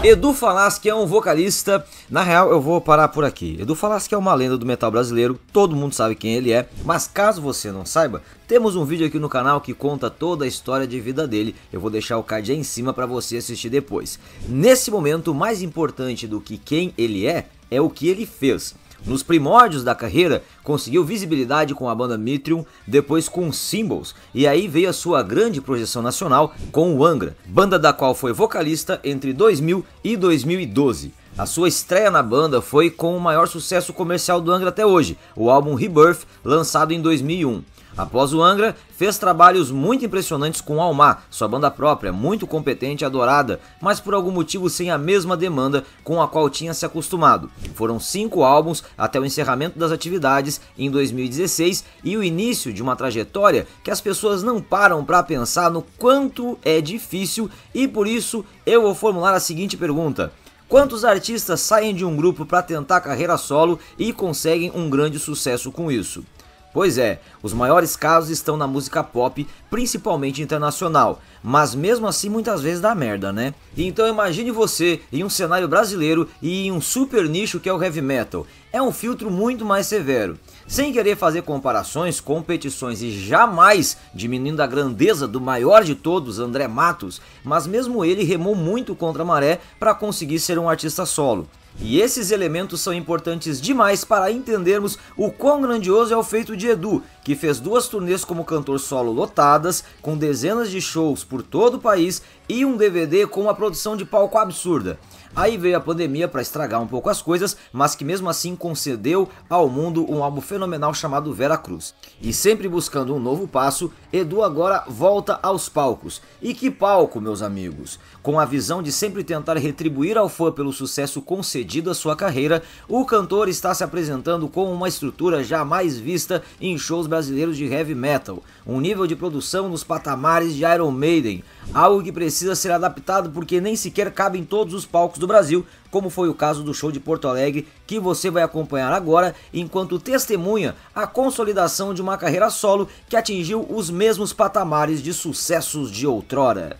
Edu Falaschi é um vocalista, na real eu vou parar por aqui. Edu Falaschi é uma lenda do metal brasileiro, todo mundo sabe quem ele é, mas caso você não saiba, temos um vídeo aqui no canal que conta toda a história de vida dele, eu vou deixar o card aí em cima para você assistir depois. Nesse momento, mais importante do que quem ele é o que ele fez. Nos primórdios da carreira, conseguiu visibilidade com a banda Mithril, depois com Symbols, e aí veio a sua grande projeção nacional com o Angra, banda da qual foi vocalista entre 2000 e 2012. A sua estreia na banda foi com o maior sucesso comercial do Angra até hoje, o álbum Rebirth, lançado em 2001. Após o Angra, fez trabalhos muito impressionantes com Almar, sua banda própria, muito competente e adorada, mas por algum motivo sem a mesma demanda com a qual tinha se acostumado. Foram 5 álbuns até o encerramento das atividades em 2016 e o início de uma trajetória que as pessoas não param para pensar no quanto é difícil, e por isso eu vou formular a seguinte pergunta: quantos artistas saem de um grupo para tentar carreira solo e conseguem um grande sucesso com isso? Pois é, os maiores casos estão na música pop, principalmente internacional, mas mesmo assim muitas vezes dá merda, né? Então imagine você em um cenário brasileiro e em um super nicho que é o heavy metal. É um filtro muito mais severo. Sem querer fazer comparações, competições e jamais diminuindo a grandeza do maior de todos, André Matos, mas mesmo ele remou muito contra a maré para conseguir ser um artista solo. E esses elementos são importantes demais para entendermos o quão grandioso é o feito de Edu, que fez 2 turnês como cantor solo lotadas, com dezenas de shows por todo o país e um DVD com uma produção de palco absurda. Aí veio a pandemia para estragar um pouco as coisas, mas que mesmo assim concedeu ao mundo um álbum fenomenal chamado Vera Cruz. E sempre buscando um novo passo, Edu agora volta aos palcos. E que palco, meus amigos! Com a visão de sempre tentar retribuir ao fã pelo sucesso concedido à sua carreira, o cantor está se apresentando com uma estrutura jamais vista em shows brasileiros de heavy metal, um nível de produção nos patamares de Iron Maiden, algo que precisa ser adaptado porque nem sequer cabe em todos os palcos do Brasil, como foi o caso do show de Porto Alegre, que você vai acompanhar agora, enquanto testemunha a consolidação de uma carreira solo que atingiu os mesmos patamares de sucessos de outrora.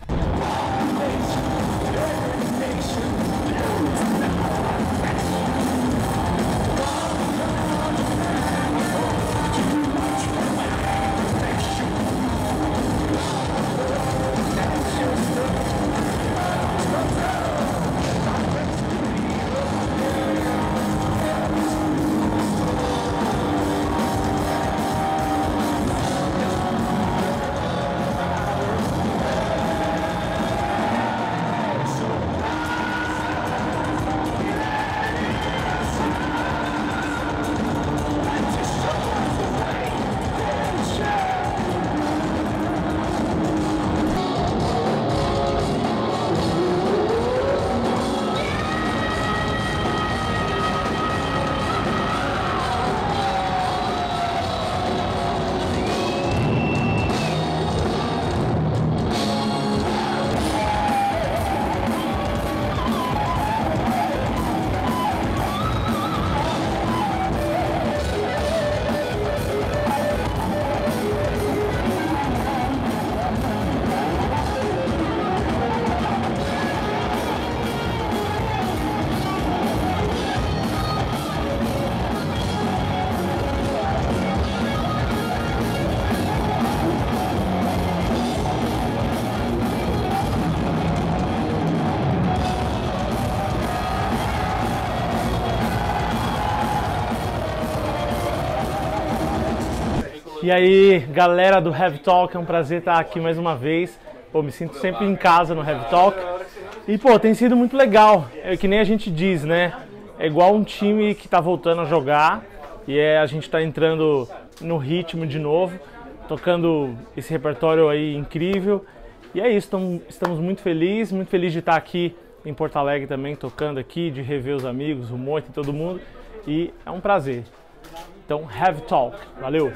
E aí, galera do Heavy Talk, é um prazer estar aqui mais uma vez. Pô, me sinto sempre em casa no Heavy Talk. E, pô, tem sido muito legal. É que nem a gente diz, né? É igual um time que tá voltando a jogar e a gente tá entrando no ritmo de novo, tocando esse repertório aí incrível. E é isso, estamos muito felizes de estar aqui em Porto Alegre também, tocando aqui, de rever os amigos, o Moito e todo mundo. E é um prazer. Então, Heavy Talk. Valeu!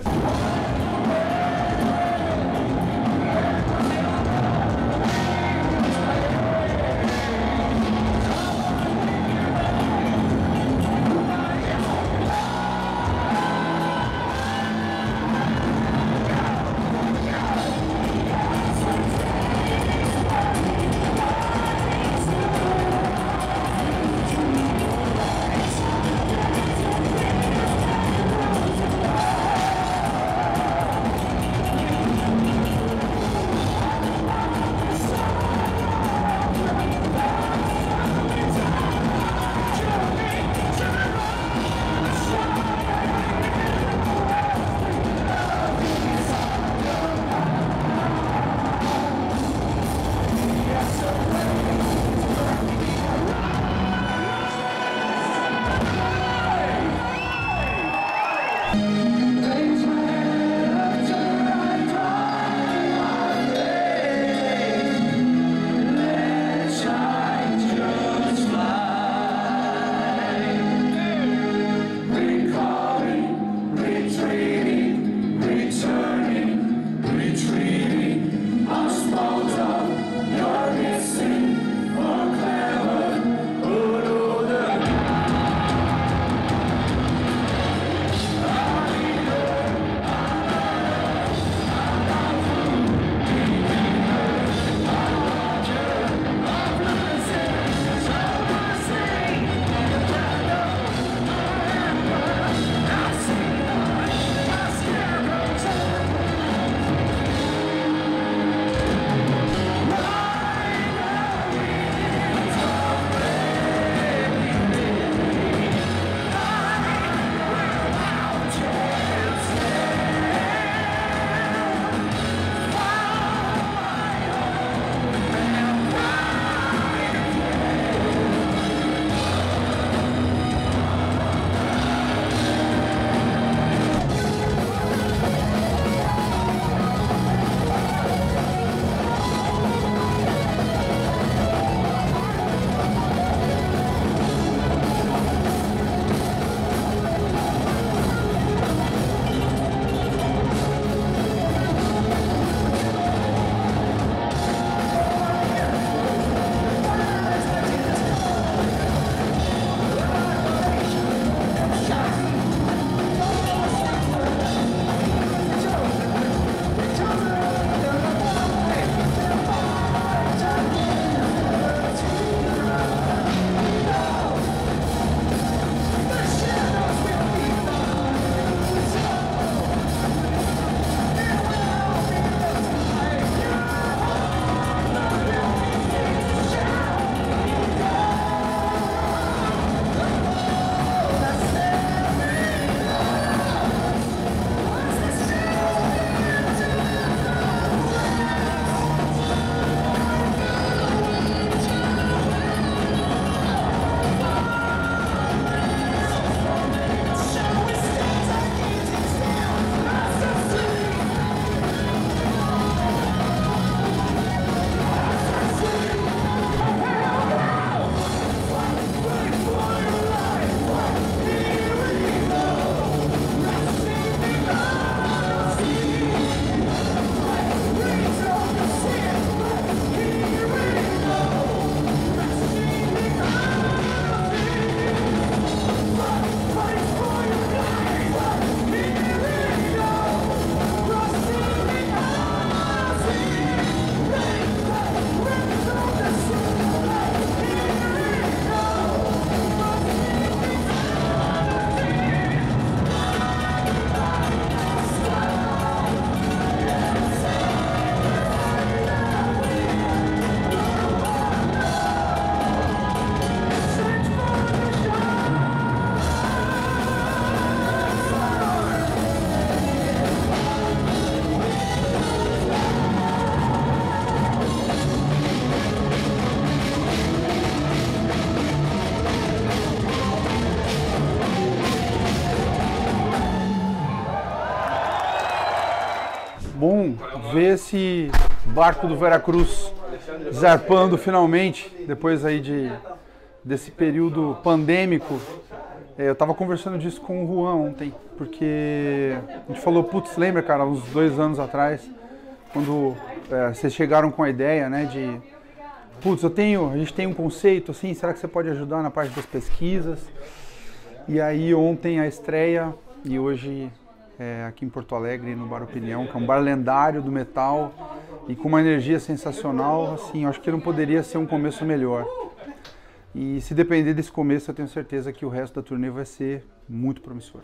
ver esse barco do Veracruz zarpando finalmente, depois aí desse período pandêmico. Eu tava conversando disso com o Juan ontem, porque a gente falou, putz, lembra, cara, uns 2 anos atrás, quando vocês chegaram com a ideia, né, de, putz, a gente tem um conceito, assim, será que você pode ajudar na parte das pesquisas? E aí ontem a estreia, e hoje aqui em Porto Alegre, no Bar Opinião, que é um bar lendário do metal, e com uma energia sensacional, assim, eu acho que não poderia ser um começo melhor. E se depender desse começo, eu tenho certeza que o resto da turnê vai ser muito promissor.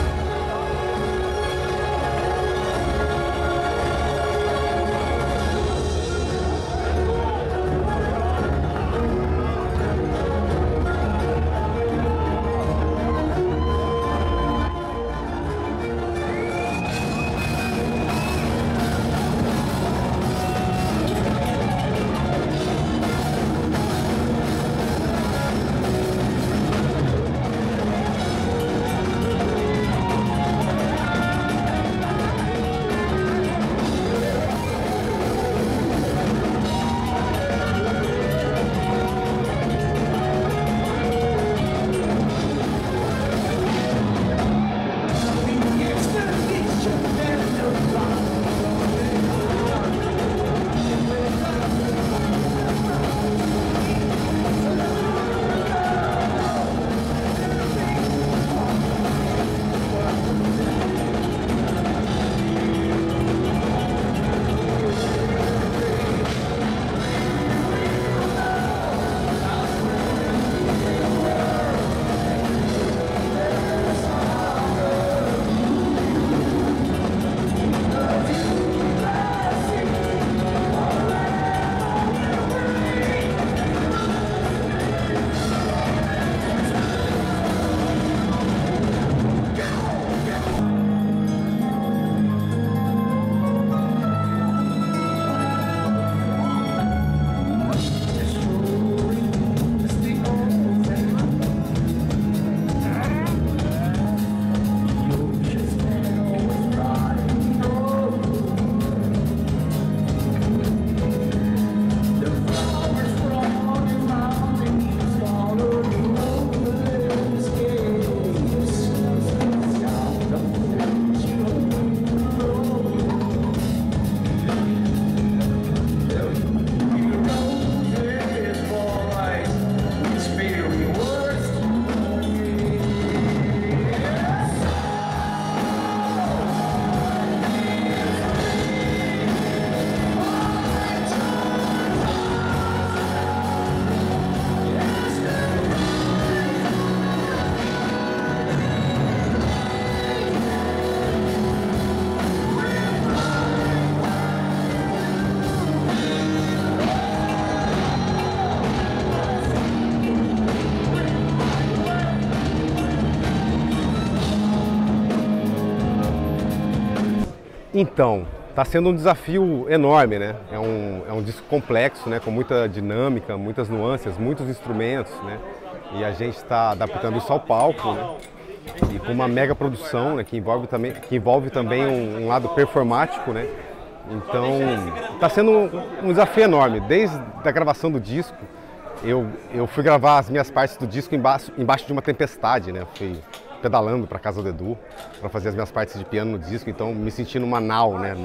Então, está sendo um desafio enorme, né? É um disco complexo, né? Com muita dinâmica, muitas nuances, muitos instrumentos, né? E a gente está adaptando isso ao palco, né? E com uma mega produção, né? Que envolve também um lado performático, né? Então, está sendo um desafio enorme. Desde a gravação do disco, eu fui gravar as minhas partes do disco embaixo de uma tempestade, né? Fui pedalando para casa do Edu para fazer as minhas partes de piano no disco, então me senti numa nau, né,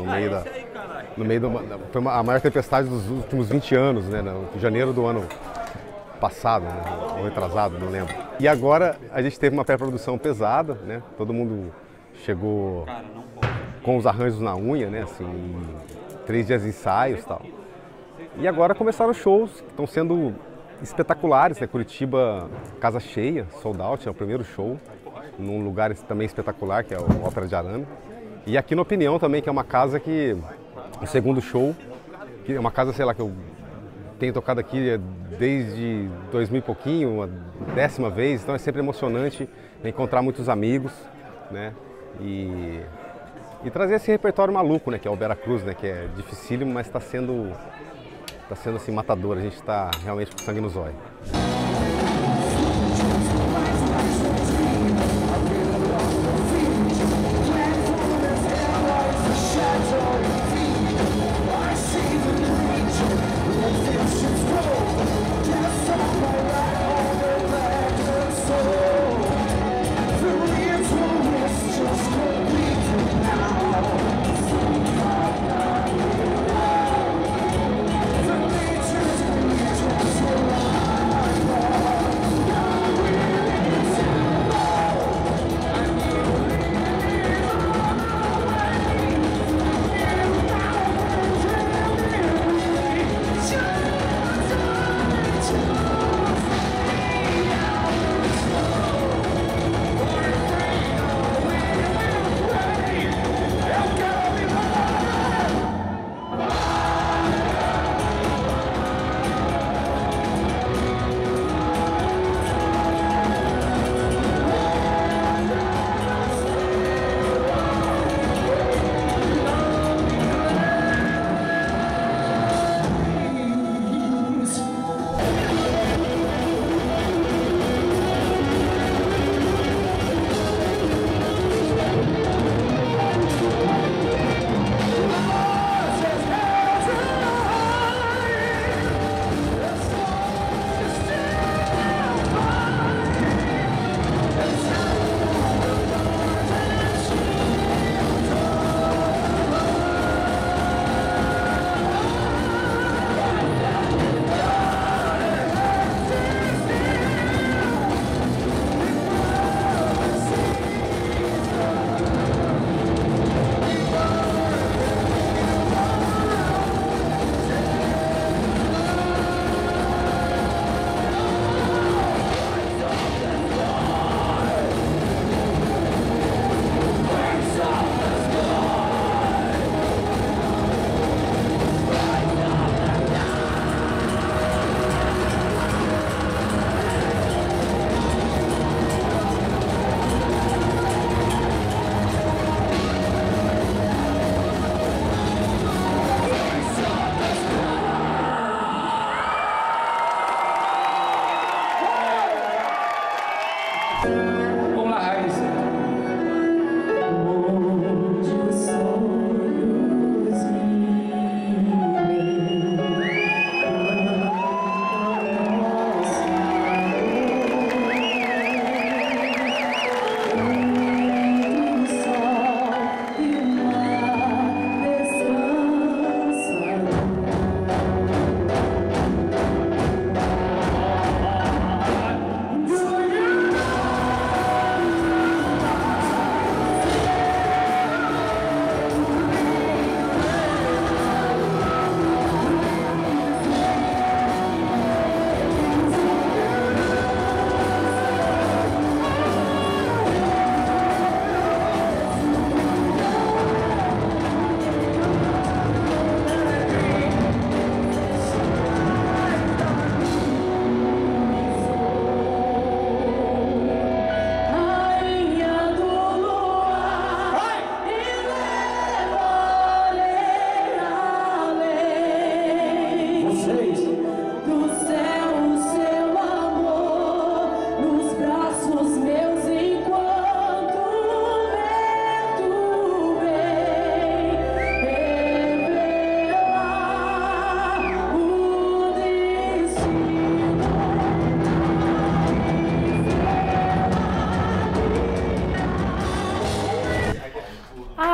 foi a maior tempestade dos últimos 20 anos, né, no janeiro do ano passado, né, ou retrasado, não lembro. E agora a gente teve uma pré-produção pesada, né, todo mundo chegou com os arranjos na unha, né, assim, 3 dias de ensaios e tal. E agora começaram os shows que estão sendo espetaculares, né, Curitiba, casa cheia, sold out, é o primeiro show, num lugar também espetacular, que é o Ópera de Arame. E aqui no Opinião também, que é uma casa que, o segundo show, que é uma casa, sei lá, que eu tenho tocado aqui desde 2000 e pouquinho, uma 10ª vez, então é sempre emocionante encontrar muitos amigos, né, e trazer esse repertório maluco, né, que é o Veracruz, né, que é dificílimo, mas está sendo assim matador, a gente está realmente com sangue nos olhos.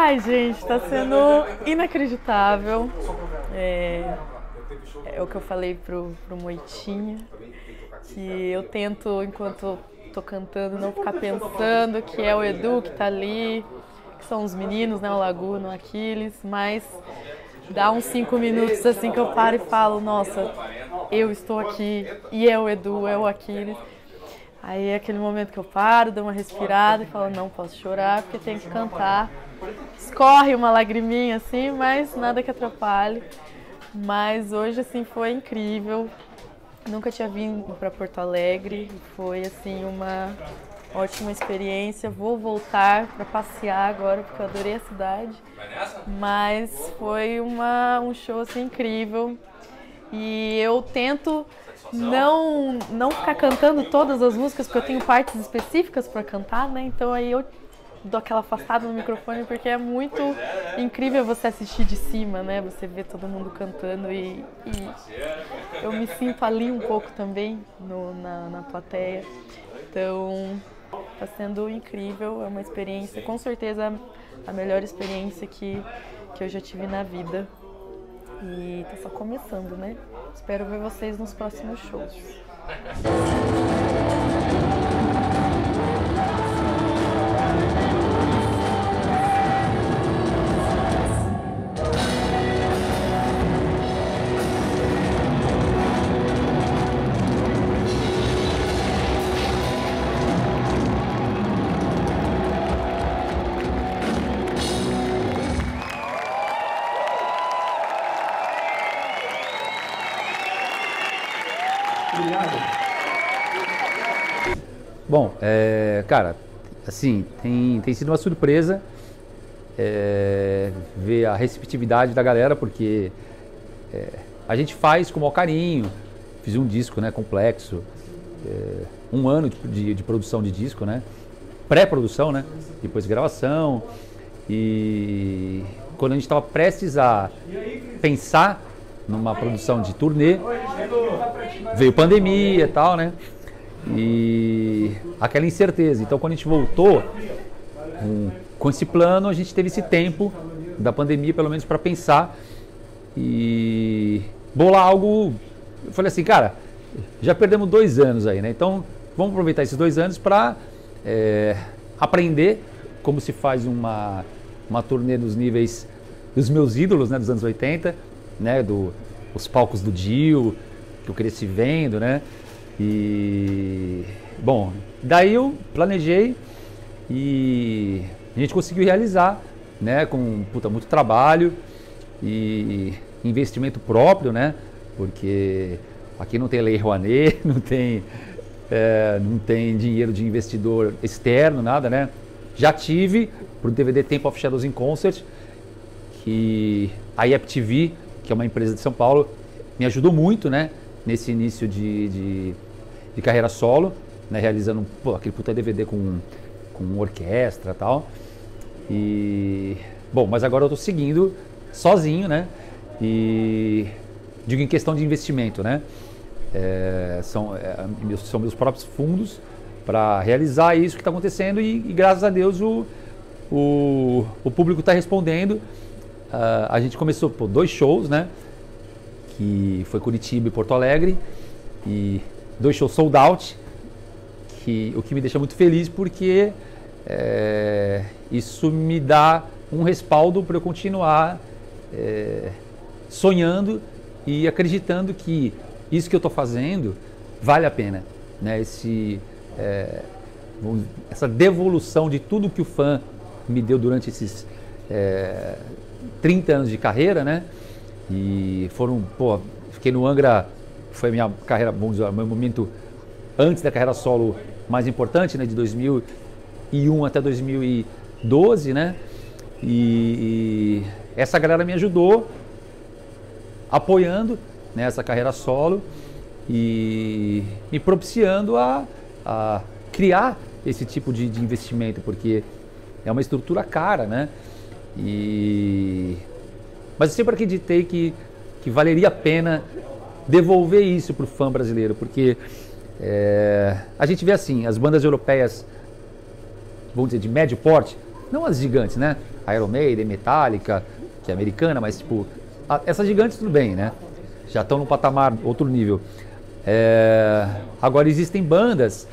Ai, gente, tá sendo inacreditável. É o que eu falei pro Moitinha, que eu tento, enquanto tô cantando, não ficar pensando que é o Edu que tá ali, que são os meninos, né, o Laguna, o Aquiles, mas dá uns 5 minutos assim que eu paro e falo, nossa, eu estou aqui, e é o Edu, é o Aquiles. Aí é aquele momento que eu paro, dou uma respirada e falo, não posso chorar porque tem que cantar. Escorre uma lagriminha assim, mas nada que atrapalhe. Mas hoje assim foi incrível. Nunca tinha vindo para Porto Alegre, foi assim uma ótima experiência. Vou voltar para passear agora porque eu adorei a cidade. Mas foi um show assim incrível. E eu tento não ficar cantando todas as músicas, porque eu tenho partes específicas para cantar, né? Então aí eu dou aquela afastada no microfone, porque é muito incrível você assistir de cima, né? Você vê todo mundo cantando e eu me sinto ali um pouco também na plateia. Então tá sendo incrível, é uma experiência, com certeza a melhor experiência que eu já tive na vida. E tá só começando, né? Espero ver vocês nos próximos shows. Bom, cara, assim, tem sido uma surpresa ver a receptividade da galera, porque a gente faz com o maior carinho. Fiz um disco, né, complexo, 1 ano de produção de disco, né, pré-produção, né, depois gravação, e quando a gente estava prestes a pensar numa produção de turnê, veio pandemia e tal, né? E aquela incerteza. Então, quando a gente voltou com esse plano, a gente teve esse tempo da pandemia, pelo menos, para pensar e bolar algo. Eu falei assim, cara, já perdemos 2 anos aí, né? Então, vamos aproveitar esses 2 anos para aprender como se faz uma turnê nos níveis dos meus ídolos, né, dos anos 80, né, os palcos do Dio, que eu cresci vendo, né? E, bom, daí eu planejei e a gente conseguiu realizar, né, com muito trabalho e investimento próprio, né, porque aqui não tem Lei Rouanet, não tem dinheiro de investidor externo, nada, né. Já tive pro DVD Temple of Shadows in Concert, que a IEP-TV, que é uma empresa de São Paulo, me ajudou muito, né, nesse início de carreira solo, né, realizando aquele puta DVD com orquestra e tal. E, bom, mas agora eu tô seguindo sozinho, né, e digo em questão de investimento, né, são meus próprios fundos para realizar isso que está acontecendo e graças a Deus o público está respondendo. A gente começou 2 shows, né, que foi Curitiba e Porto Alegre, e 2 shows sold out, o que me deixa muito feliz, porque isso me dá um respaldo para eu continuar sonhando e acreditando que isso que eu estou fazendo vale a pena, né? Essa devolução de tudo que o fã me deu durante esses 30 anos de carreira, né? E fiquei no Angra, foi a minha carreira, vamos dizer, meu momento antes da carreira solo mais importante, né, de 2001 até 2012, né? E essa galera me ajudou, apoiando, né, essa carreira solo e me propiciando a criar esse tipo de investimento, porque é uma estrutura cara, né? Mas eu sempre acreditei que valeria a pena devolver isso para o fã brasileiro, porque a gente vê assim, as bandas europeias, vamos dizer, de médio porte, não as gigantes, né? Iron Maiden, Metallica, que é americana, mas tipo, essas gigantes tudo bem, né? Já estão num patamar, outro nível. Agora existem bandas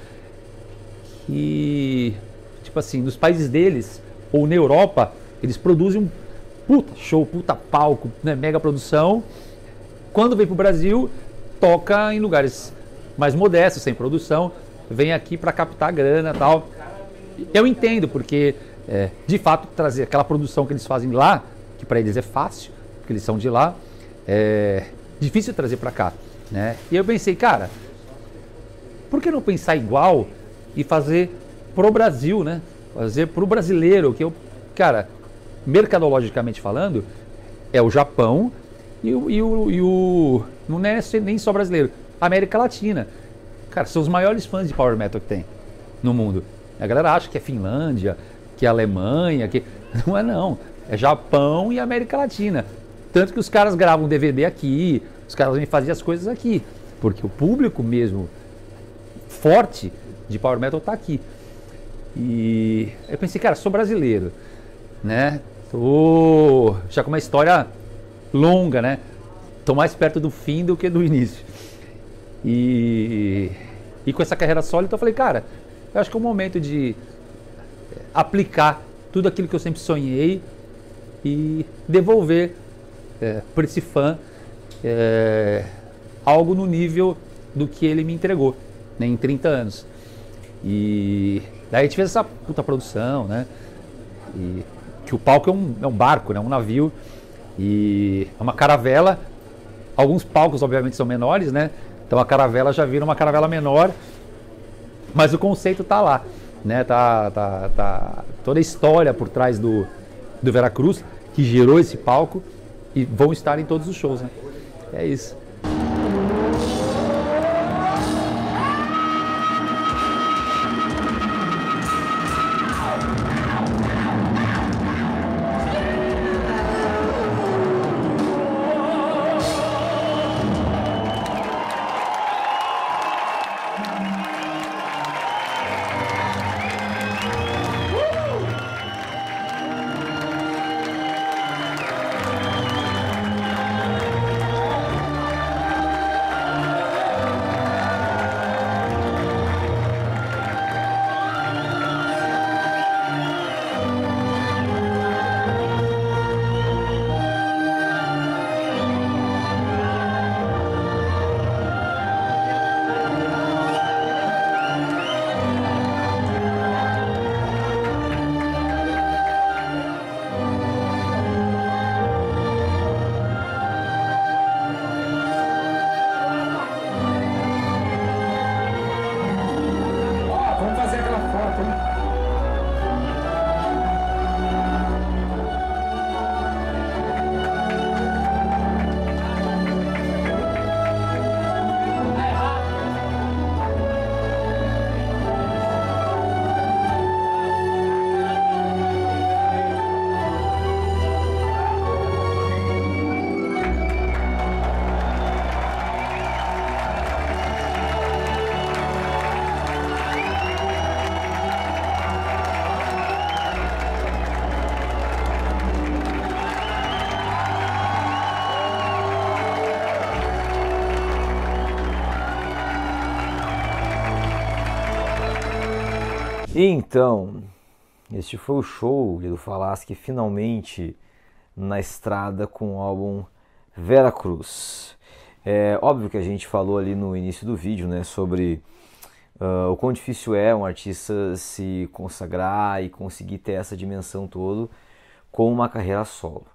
que, tipo assim, nos países deles, ou na Europa, eles produzem um puta show, puta palco, né? Mega produção. Quando vem pro Brasil, toca em lugares mais modestos, sem produção, vem aqui para captar grana e tal. Eu entendo, porque de fato trazer aquela produção que eles fazem lá, que para eles é fácil, porque eles são de lá, é difícil trazer para cá, né? E eu pensei, cara, por que não pensar igual e fazer pro Brasil, né? Fazer pro brasileiro, que eu, cara, mercadologicamente falando, é o Japão e o não é nem só brasileiro, a América Latina. Cara, são os maiores fãs de Power Metal que tem no mundo. A galera acha que é Finlândia, que é Alemanha, que não é não. É Japão e América Latina. Tanto que os caras gravam DVD aqui, os caras vêm fazer as coisas aqui. Porque o público mesmo forte de Power Metal tá aqui. E eu pensei, cara, sou brasileiro, né? Tô já com uma história longa, né? Tô mais perto do fim do que do início. E com essa carreira sólida, então eu falei, cara, eu acho que é o momento de aplicar tudo aquilo que eu sempre sonhei e devolver para esse fã algo no nível do que ele me entregou, né, em 30 anos. E daí a gente fez essa puta produção, né? E que o palco é um barco, né? Um navio e é uma caravela. Alguns palcos, obviamente, são menores, né? Então a caravela já vira uma caravela menor, mas o conceito tá lá, né? Tá toda a história por trás do Veracruz, que gerou esse palco, e vão estar em todos os shows, né? É isso. Então, este foi o show do Falaschi finalmente na estrada com o álbum Veracruz. É óbvio que a gente falou ali no início do vídeo, né, sobre o quão difícil é um artista se consagrar e conseguir ter essa dimensão toda com uma carreira solo.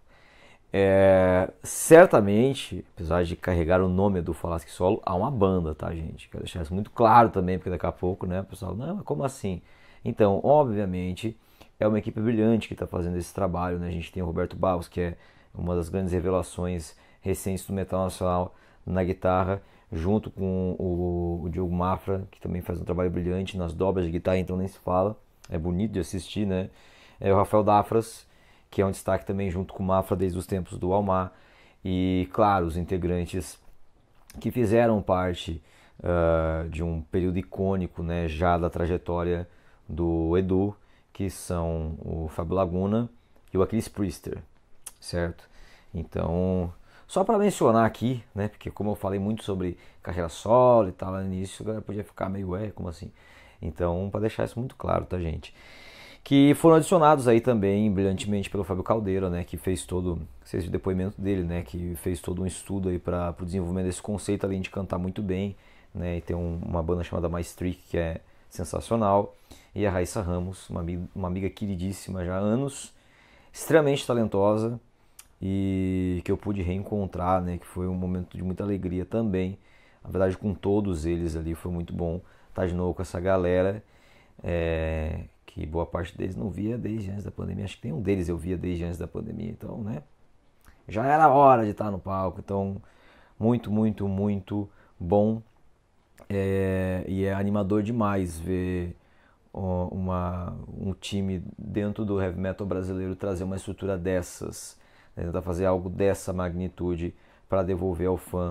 Certamente, apesar de carregar o nome do Falaschi solo, há uma banda, tá, gente? Quero deixar isso muito claro também, porque daqui a pouco, né, o pessoal, não, como assim? Então, obviamente, é uma equipe brilhante que está fazendo esse trabalho, né? A gente tem o Roberto Barros, que é uma das grandes revelações recentes do metal nacional na guitarra, junto com o Diogo Mafra, que também faz um trabalho brilhante nas dobras de guitarra, então nem se fala, é bonito de assistir, né? É o Rafael Dafras, que é um destaque também junto com o Mafra desde os tempos do Almar, e claro, os integrantes que fizeram parte de um período icônico, né, já da trajetória do Edu, que são o Fábio Laguna e o Aquiles Priester, certo? Então, só para mencionar aqui, né, porque como eu falei muito sobre carreira solo e tal lá no início, a galera podia ficar meio, como assim? Então, para deixar isso muito claro, tá, gente? Que foram adicionados aí também brilhantemente pelo Fábio Caldeira, né, que fez todo, esse depoimento dele, né, que fez todo um estudo aí para o desenvolvimento desse conceito, além de cantar muito bem, né, e tem uma banda chamada Maestrik, que é sensacional, e a Raíssa Ramos, uma amiga queridíssima já há anos, extremamente talentosa, e que eu pude reencontrar, né, que foi um momento de muita alegria também, na verdade com todos eles ali, foi muito bom estar de novo com essa galera, que boa parte deles não via desde antes da pandemia, acho que tem um deles eu via desde antes da pandemia, então, né, já era hora de estar no palco, então, muito, muito, muito bom, e é animador demais ver um time dentro do heavy metal brasileiro trazer uma estrutura dessas, né, tentar fazer algo dessa magnitude para devolver ao fã,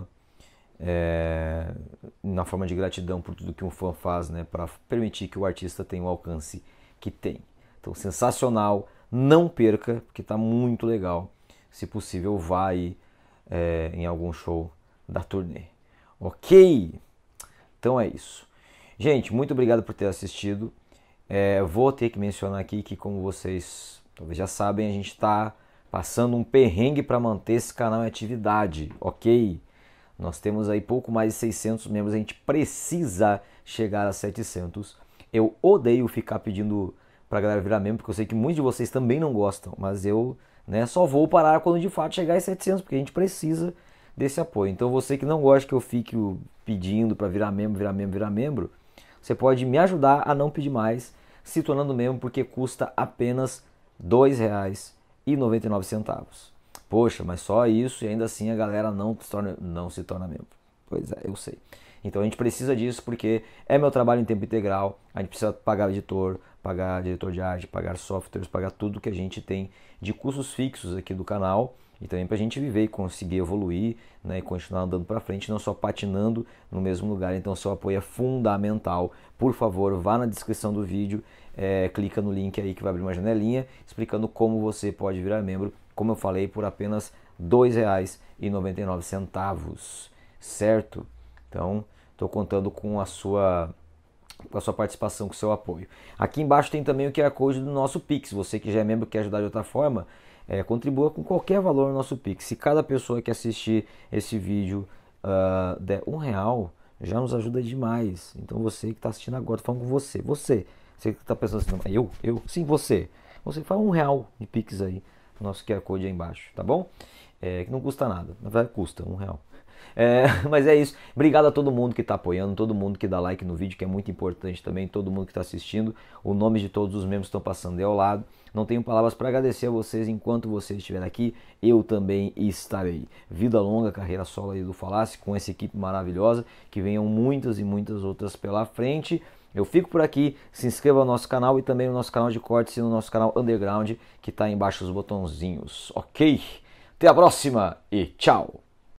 na forma de gratidão por tudo que um fã faz, né, para permitir que o artista tenha o alcance que tem. Então, sensacional, não perca, porque está muito legal. Se possível, vá aí em algum show da turnê. Ok? Então é isso. Gente, muito obrigado por ter assistido. Vou ter que mencionar aqui que, como vocês talvez já sabem, a gente está passando um perrengue para manter esse canal em atividade, ok? Nós temos aí pouco mais de 600 membros, a gente precisa chegar a 700. Eu odeio ficar pedindo pra galera virar membro, porque eu sei que muitos de vocês também não gostam, mas eu, né, só vou parar quando de fato chegar a 700, porque a gente precisa desse apoio. Então você que não gosta que eu fique pedindo para virar membro, você pode me ajudar a não pedir mais, se tornando membro, porque custa apenas R$ 2,99. Poxa, mas só isso e ainda assim a galera não se torna membro. Pois é, eu sei. Então a gente precisa disso porque é meu trabalho em tempo integral, a gente precisa pagar editor, pagar diretor de arte, pagar softwares, pagar tudo que a gente tem de custos fixos aqui do canal e também para a gente viver e conseguir evoluir, né, e continuar andando para frente, não só patinando no mesmo lugar. Então seu apoio é fundamental. Por favor, vá na descrição do vídeo, clica no link aí que vai abrir uma janelinha explicando como você pode virar membro, como eu falei, por apenas R$ 2,99, certo? Então, estou contando com a sua participação, com o seu apoio. Aqui embaixo tem também o QR Code do nosso Pix. Você que já é membro e quer ajudar de outra forma, contribua com qualquer valor no nosso Pix. Se cada pessoa que assistir esse vídeo der R$1, já nos ajuda demais. Então você que está assistindo agora, estou falando com você. Você que está pensando assim, não, eu? Sim, você. Você faz R$1 de Pix aí, no nosso QR Code aí embaixo, tá bom? Que não custa nada, na verdade custa R$1. Mas é isso, obrigado a todo mundo que está apoiando, todo mundo que dá like no vídeo, que é muito importante também, todo mundo que está assistindo, o nome de todos os membros estão passando aí ao lado. Não tenho palavras para agradecer a vocês, enquanto vocês estiverem aqui, eu também estarei. Vida longa, carreira solo aí do Falasque, com essa equipe maravilhosa, que venham muitas e muitas outras pela frente. Eu fico por aqui, se inscreva no nosso canal e também no nosso canal de cortes e no nosso canal Underground, que está embaixo dos botãozinhos, ok? Até a próxima e tchau!